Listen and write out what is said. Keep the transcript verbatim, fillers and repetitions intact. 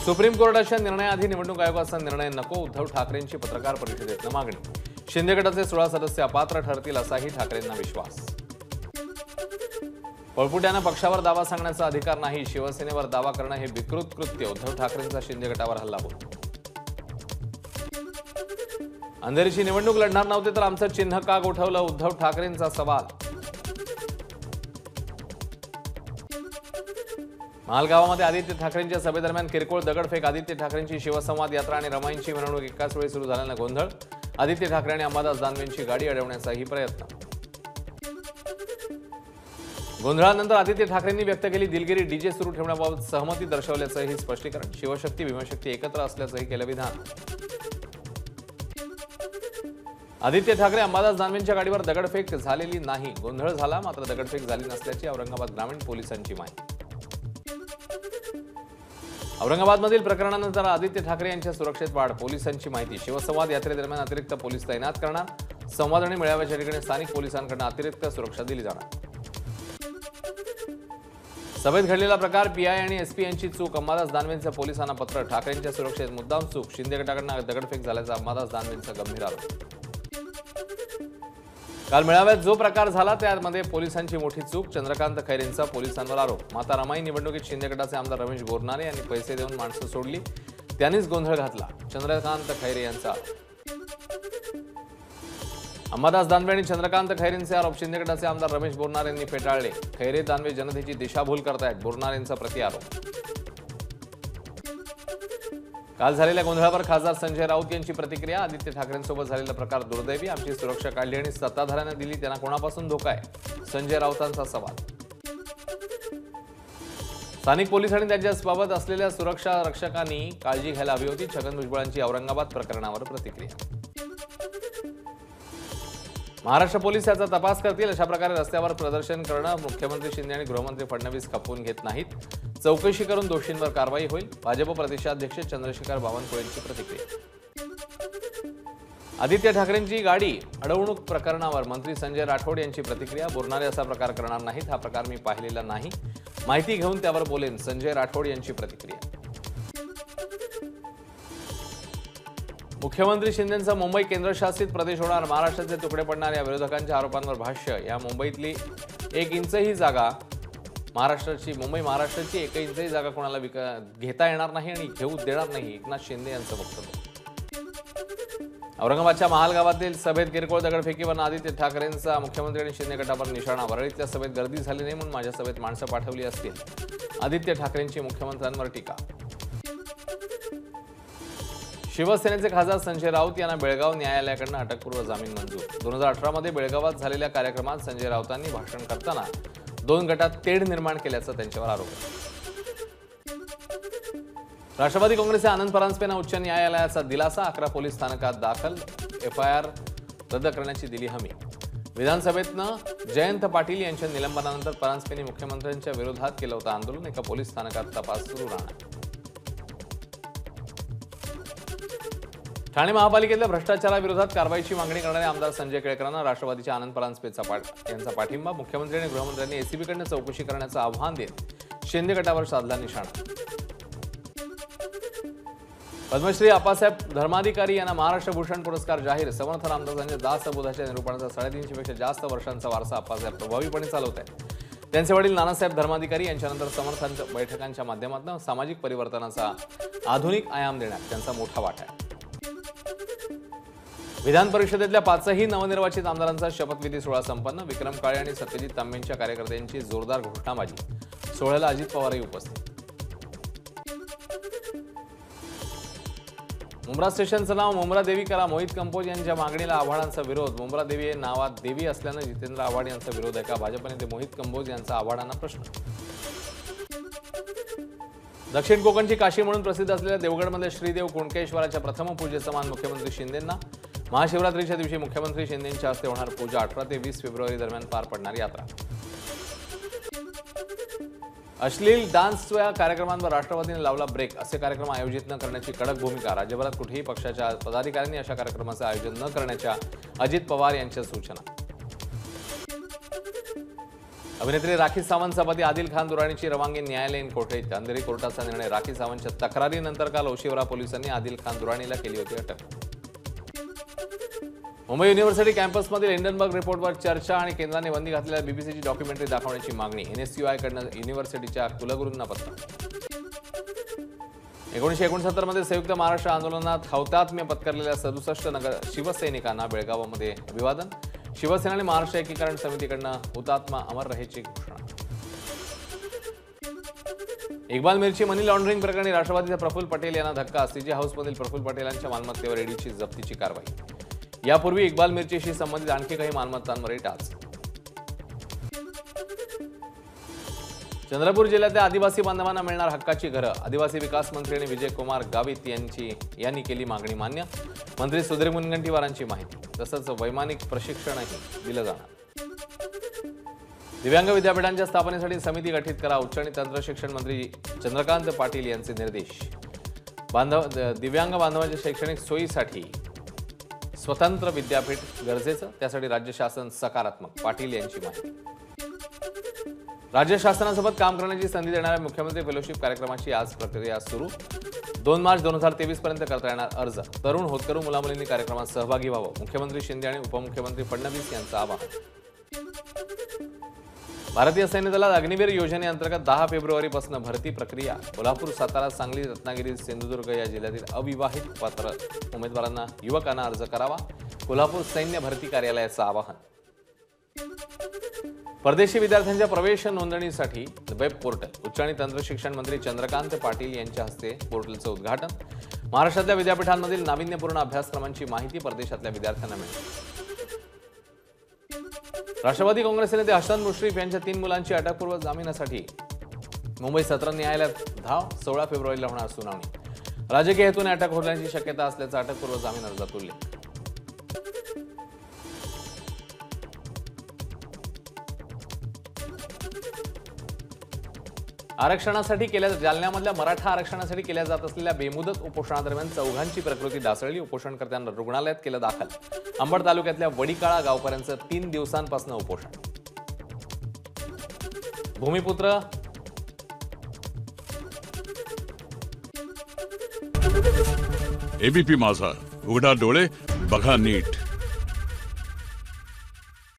Supreme कोर्टाच्या निर्णयाआधी निवडणूक आयोगाचा निर्णय नको, उद्धव ठाकरेंची पत्रकार परिषदेत मागणी। शिंदे गटाचे सोळा सदस्य अपात्र ठरतील असाही ठाकरेंना विश्वास। पळपुट्यानं पक्षावर दावा सांगण्याचा अधिकार नाही, शिवसेनेवर दावा करणं हे विकृत कृत्य, उद्धव ठाकरेंचा शिंदे गटावर हल्लाबोल। अंधेरीची निवडणूक लढणार नव्हते तर आमचं चिन्ह का गोठवलं, उद्धव ठाकरेंचा सवाल। मालगावामध्ये आदित्य ठाकरेंच्या सभेदरम्यान किरकोळ दगडफेक, आदित्य ठाकरेंची शिवसंवाद यात्रा आणि रमाईंची मिरवणूक एकाच वेळी सुरू झाल्यानं गोंधळ, आदित्य ठाकरे आणि अंबादास दानवेंची गाडी अडवण्याचाही प्रयत्न। गोंधळानंतर आदित्य ठाकरेंनी व्यक्त केली दिलगिरी, डीजे सुरू ठेवण्याबाबत सहमती दर्शवल्याचंही स्पष्टीकरण, शिवशक्ती भीमशक्ती एकत्र असल्याचंही केलं विधान। आदित्य ठाकरे अंबादास दानवेंच्या गाडीवर दगडफेक झालेली नाही, गोंधळ झाला मात्र दगडफेक झाली नसल्याची औरंगाबाद ग्रामीण पोलिसांची माहिती। औरंगाबादमधील प्रकरणानंतर आदित्य ठाकरे यांच्या सुरक्षेत वाढ, पोलिसांची माहिती, शिवसंवाद यात्रेदरम्यान अतिरिक्त पोलीस तैनात करणार, संवाद आणि मेळाव्याच्या ठिकाणी स्थानिक पोलिसांकडून अतिरिक्त सुरक्षा दिली जाणार। सभेत घडलेला प्रकार, पीआय आणि एसपी यांची चूक, अंबादास दानवेंचं पोलिसांना पत्र, ठाकरेंच्या सुरक्षेत मुद्दाम चूक, शिंदे गटाकडून दगडफेक झाल्याचा अंबादास दानवेंचा गंभीर आरोप। काल मेळाव्यात जो प्रकार झाला त्यामध्ये पोलिसांची मोठी चूक, चंद्रकांत खैरेंचा पोलिसांवर आरोप। माता रमाई निवडणुकीत शिंदे गटाचे आमदार रमेश बोरनारे यांनी पैसे देऊन माणसं सोडली, त्यांनीच गोंधळ घातला, चंद्रकांत खैरे यांचा आरोप। अंबादास दानवे आणि चंद्रकांत खैरेंचे आरोप शिंदे गटाचे आमदार रमेश बोरनारे यांनी फेटाळले, खैरे दानवे जनतेची दिशाभूल करतायत, बोरनारेंचा प्रतिआरोप। काल झालेल्या गोंधळावर खासदार संजय राऊत यांची प्रतिक्रिया, आदित्य ठाकरेंसोबत झालेला प्रकार दुर्दैवी, आमची सुरक्षा काढली आणि सत्ताधाऱ्यांना दिली, त्यांना कोणापासून धोका आहे, संजय राऊतांचा सवाल। स्थानिक पोलीस आणि त्यांच्याबाबत असलेल्या सुरक्षा रक्षकांनी काळजी घ्यायला हवी होती, छगन भुजबळांची औरंगाबाद प्रकरणावर प्रतिक्रिया। महाराष्ट्र पोलीस याचा तपास करतील, अशा प्रकारे रस्त्यावर प्रदर्शन करणं मुख्यमंत्री शिंदे आणि गृहमंत्री फडणवीस खपवून घेत नाहीत, चौकशी करून दोषींवर कारवाई होईल, भाजप प्रदेशाध्यक्ष चंद्रशेखर बावनकुळेंची प्रतिक्रिया। आदित्य ठाकरेंची गाडी अडवणूक प्रकरणावर मंत्री संजय राठोड यांची प्रतिक्रिया, बोरनारे असा प्रकार करणार नाहीत, हा प्रकार मी पाहिलेला नाही, माहिती घेऊन त्यावर बोलेन, संजय राठोड यांची प्रतिक्रिया। मुख्यमंत्री शिंदेंचा मुंबई केंद्रशासित प्रदेश होणार, महाराष्ट्राचे तुकडे पडणार या विरोधकांच्या आरोपांवर भाष्य, या मुंबईतली एक इंचही जागा महाराष्ट्राची मुंबई महाराष्ट्राची एक इंचही जागा कोणाला विक घेता येणार नाही आणि घेऊ देणार नाही, एकनाथ शिंदे यांचं वक्तव्य। औरंगाबादच्या महाल गावातील सभेत किरकोळ दगडफेकीवर आदित्य ठाकरेंचा मुख्यमंत्री आणि शिंदे गटावर निशाणा, वरळीतल्या सभेत गर्दी झाली नाही म्हणून माझ्या सभेत माणसं पाठवली असतील, आदित्य ठाकरेंची मुख्यमंत्र्यांवर टीका। शिवसेनेचे खासदार संजय राऊत यांना बेळगाव न्यायालयाकडून अटकपूर्व जामीन मंजूर, दोन हजार अठरा मध्ये बेळगावात झालेल्या कार्यक्रमात संजय राऊतांनी भाषण करताना दोन गटात तेढ निर्माण केल्याचा त्यांच्यावर आरोप आहे। राष्ट्रवादी काँग्रेसचे आनंद परांजपेंना उच्च न्यायालयाचा दिलासा, अकरा पोलीस स्थानकात दाखल, एफआयआर रद्द करण्याची दिली हमी। विधानसभेतनं जयंत पाटील यांच्या निलंबनानंतर परांजपेंनी मुख्यमंत्र्यांच्या विरोधात केलं होतं आंदोलन, एका पोलीस स्थानकात तपास सुरू राहणार। ठाणे महापालिकेतल्या भ्रष्टाचाराविरोधात कारवाईची मागणी करणाऱ्या आमदार संजय केळकरांना राष्ट्रवादीच्या आनंद परांजपेचा पाठ यांचा पाठिंबा, मुख्यमंत्री आणि गृहमंत्र्यांनी एसीबीकडनं चौकशी करण्याचं आव्हान देत शिंदे गटावर साधला निशाणा। पद्मश्री आप्पासाहेब धर्माधिकारी यांना महाराष्ट्र भूषण पुरस्कार जाहीर, समर्थ रामदासांच्या दासबोधाच्या निरूपणाचा साडेतीनशे पेक्षा जास्त वर्षांचा वारसा आप्पासाहेब प्रभावीपणे चालवत आहेत। त्यांचे वडील नानासाहेब धर्माधिकारी यांच्यानंतर समर्थांच्या बैठकांच्या माध्यमातून सामाजिक परिवर्तनाचा आधुनिक आयाम देण्यात त्यांचा मोठा वाटा आहे। विधान परिषदेतल्या पाचही नवनिर्वाचित आमदारांचा शपथविधी सोहळा संपन्न, विक्रम काळे आणि सत्यजित तांबेंच्या कार्यकर्त्यांची जोरदार घोषणाबाजी, सोहळ्याला अजित पवारही उपस्थित। मुंब्रा स्टेशनचं नाव मुंब्रा देवी करा, मोहित कंपोज यांच्या मागणीला आव्हाडांचा विरोध, मुंब्रा देवी नावात देवी असल्यानं जितेंद्र आव्हाड यांचा विरोध आहे का, भाजप नेते मोहित कंपोज यांचा आव्हाडांना प्रश्न। दक्षिण कोकणची काशी म्हणून प्रसिद्ध असलेल्या देवगडमध्ये श्रीदेव कुणकेश्वराच्या प्रथम पूजेचा मान मुख्यमंत्री शिंदेंना, महाशिवरात्रीच्या दिवशी मुख्यमंत्री शिंदेंच्या हस्ते होणार पूजा, अठरा ते वीस फेब्रुवारी दरम्यान पार पडणार यात्रा। अश्लील डान्सच्या कार्यक्रमांवर राष्ट्रवादीने लावला ब्रेक, असे कार्यक्रम आयोजित न करण्याची कडक भूमिका, राज्यभरात कुठेही पक्षाच्या पदाधिकाऱ्यांनी अशा कार्यक्रमाचे आयोजन न करण्याच्या अजित पवार यांच्या सूचना। अभिनेत्री राखी सावंत सभापती आदिल खान दुराणीची रवानगी न्यायालयीन कोठडीत. अंधेरी कोर्टाचा निर्णय. राखी सावंतच्या तक्रारीनंतर काल ओशिवरा पोलिसांनी आदिल खान दुराणीला केली होती अटक. मुंबई युनिव्हर्सिटी कॅम्पसमधील हिंडनबर्ग रिपोर्टवर चर्चा आणि केंद्राने बंदी घातलेल्या बीबीसीची डॉक्युमेंटरी दाखवण्याची मागणी. एनएसयूआयकडनं युनिव्हर्सिटीच्या कुलगुरूंना पत्र. एकोणीसशे एकोणसत्तर मध्ये संयुक्त महाराष्ट्र आंदोलनात हौतात्म्य पत्करलेल्या सदुसष्ट नगर शिवसैनिकांना बेळगावमध्ये अभिवादन. शिवसेना आणि महाराष्ट्र एकीकरण समितीकडनं हुतात्मा अमर रहेची घोषणा. इक्बाल मिरची मनी लॉन्ड्रिंग प्रकरणी राष्ट्रवादीचे प्रफुल्ल पटेल यांना धक्का. सीजे हाऊसमधील प्रफुल्ल पटेलांच्या मालमत्तेवर ईडीची जप्तीची कारवाई. यापूर्वी इक्बाल मिरचीशी संबंधित आणखी काही मालमत्तांवरही टाच. चंद्रपूर जिल्ह्यातल्या आदिवासी बांधवांना मिळणार हक्काची घरं. आदिवासी विकास मंत्री आणि विजयकुमार गावित यांची यांनी केली मागणी मान्य. मंत्री सुधीर मुनगंटीवारांची माहिती. तसंच वैमानिक प्रशिक्षणही दिलं जाणार. दिव्यांग विद्यापीठांच्या स्थापनेसाठी समिती गठीत करा. उच्च आणि तंत्र शिक्षण मंत्री चंद्रकांत पाटील यांचे निर्देश. बांधव दिव्यांग बांधवांच्या शैक्षणिक सोयीसाठी स्वतंत्र विद्यापीठ गरजेचं. त्यासाठी राज्य शासन सकारात्मक. पाटील यांची माहिती. राज्य शासनासोबत काम करण्याची संधी देणाऱ्या मुख्यमंत्री फेलोशिप कार्यक्रमाची आज प्रक्रिया सुरू. दोन मार्च दोन हजार तेवीस पर्यंत करता येणार अर्ज. तरुण होतकरू मुलामुलींनी कार्यक्रमात सहभागी व्हावं. मुख्यमंत्री शिंदे आणि उपमुख्यमंत्री फडणवीस यांचं आवाहन. भारतीय सैन्य दलात अग्निवीर योजनेअंतर्गत दहा फेब्रुवारीपासून भरती प्रक्रिया. कोल्हापूर, सातारा, सांगली, रत्नागिरी, सिंधुदुर्ग या जिल्ह्यातील अविवाहित पात्र उमेदवारांना युवकांना अर्ज करावा. कोल्हापूर सैन्य भरती कार्यालयाचं आवाहन. परदेशी विद्यार्थ्यांच्या प्रवेश नोंदणीसाठी वेब पोर्टल. उच्च आणि तंत्र शिक्षण मंत्री चंद्रकांत पाटील यांच्या हस्ते पोर्टलचं उद्घाटन. महाराष्ट्रातल्या विद्यापीठांमधील नाविन्यपूर्ण अभ्यासक्रमांची माहिती परदेशातल्या विद्यार्थ्यांना मिळेल. राष्ट्रवादी काँग्रेसचे नेते हसन मुश्रीफ यांच्या तीन मुलांची अटकपूर्व जामिनासाठी मुंबई सत्र न्यायालयात धाव. सोळा फेब्रुवारीला होणार सुनावणी. राजकीय हेतूने अटक होण्याची शक्यता असल्याचा अटकपूर्व जामीन अर्जात उल्लेख. आरक्षणासाठी केल्या जालन्यामधल्या मराठा आरक्षणासाठी केल्या जात असलेल्या बेमुदत उपोषणादरम्यान चौघांची प्रकृती ढासळली. उपोषणकर्त्यांना रुग्णालयात केलं दाखल. अंबड तालुक्यातल्या वडीकाळा गावकऱ्यांचं तीन दिवसांपासून उपोषण. भूमिपुत्र एबीपी माझा, उघडा डोळे बघा नीट.